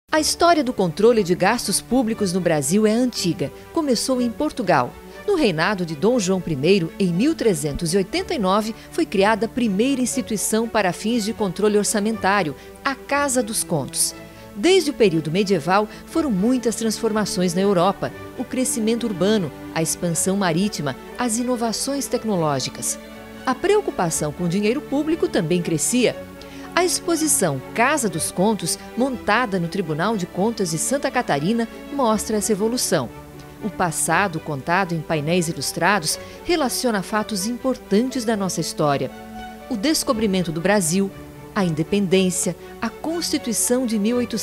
A história do controle de gastos públicos no Brasil é antiga. Começou em Portugal. No reinado de Dom João I, em 1389, foi criada a primeira instituição para fins de controle orçamentário, a Casa dos Contos. Desde o período medieval, foram muitas transformações na Europa: o crescimento urbano, a expansão marítima, as inovações tecnológicas. A preocupação com o dinheiro público também crescia. A exposição Casa dos Contos, montada no Tribunal de Contas de Santa Catarina, mostra essa evolução. O passado, contado em painéis ilustrados, relaciona fatos importantes da nossa história: o descobrimento do Brasil, a independência, a Constituição de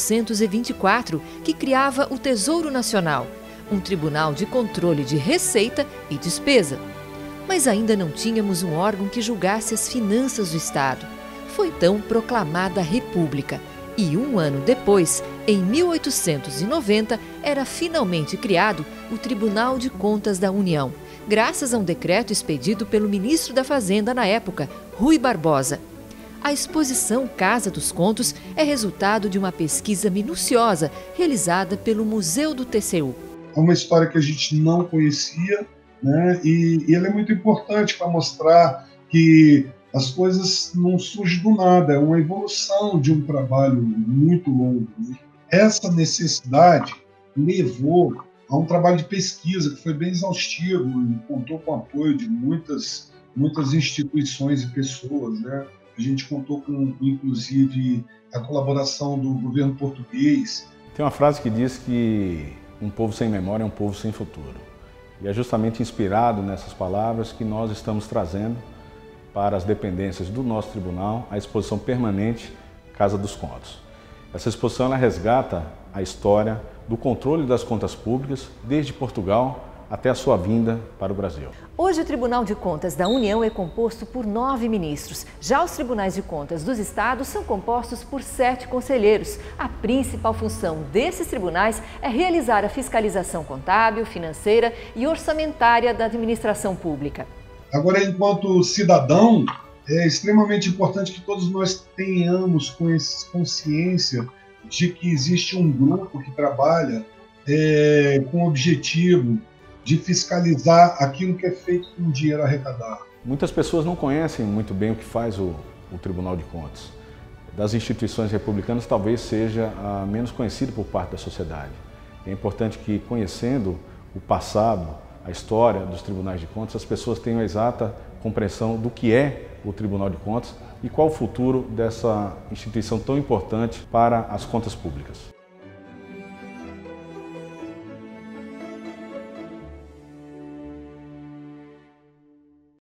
1824, que criava o Tesouro Nacional, um tribunal de controle de receita e despesa. Mas ainda não tínhamos um órgão que julgasse as finanças do Estado. Foi então proclamada a República e, um ano depois, em 1890, era finalmente criado o Tribunal de Contas da União, graças a um decreto expedido pelo ministro da Fazenda na época, Rui Barbosa. A exposição Casa dos Contos é resultado de uma pesquisa minuciosa realizada pelo Museu do TCU. É uma história que a gente não conhecia, né? E ela é muito importante para mostrar que as coisas não surgem do nada, é uma evolução de um trabalho muito longo. Essa necessidade levou a um trabalho de pesquisa que foi bem exaustivo e contou com o apoio de muitas instituições e pessoas, né? A gente contou com, inclusive, a colaboração do governo português. Tem uma frase que diz que um povo sem memória é um povo sem futuro. E é justamente inspirado nessas palavras que nós estamos trazendo para as dependências do nosso tribunal a exposição permanente Casa dos Contos. Essa exposição ela resgata a história do controle das contas públicas desde Portugal até a sua vinda para o Brasil. Hoje o Tribunal de Contas da União é composto por 9 ministros. Já os Tribunais de Contas dos Estados são compostos por 7 conselheiros. A principal função desses tribunais é realizar a fiscalização contábil, financeira e orçamentária da administração pública. Agora, enquanto cidadão, é extremamente importante que todos nós tenhamos consciência de que existe um grupo que trabalha com o objetivo de fiscalizar aquilo que é feito com o dinheiro arrecadado. Muitas pessoas não conhecem muito bem o que faz o Tribunal de Contas. Das instituições republicanas, talvez seja a menos conhecida por parte da sociedade. É importante que, conhecendo o passado, a história dos tribunais de contas, as pessoas tenham a exata compreensão do que é o Tribunal de Contas e qual o futuro dessa instituição tão importante para as contas públicas.